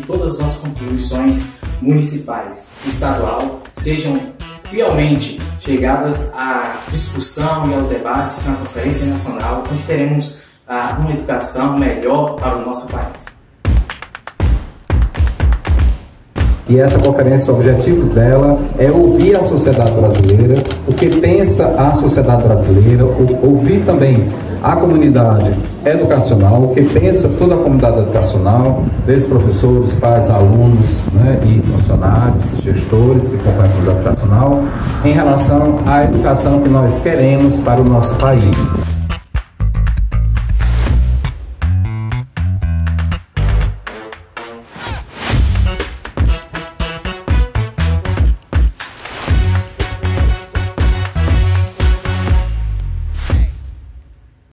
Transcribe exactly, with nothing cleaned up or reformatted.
todas as nossas contribuições municipais e estadual sejam fielmente chegadas à discussão e aos debates na Conferência Nacional, onde teremos ah, uma educação melhor para o nosso país. E essa conferência, o objetivo dela é ouvir a sociedade brasileira, o que pensa a sociedade brasileira, ouvir também a comunidade educacional, o que pensa toda a comunidade educacional, desde professores, pais, alunos, né, e funcionários, gestores que compõem a comunidade educacional, em relação à educação que nós queremos para o nosso país.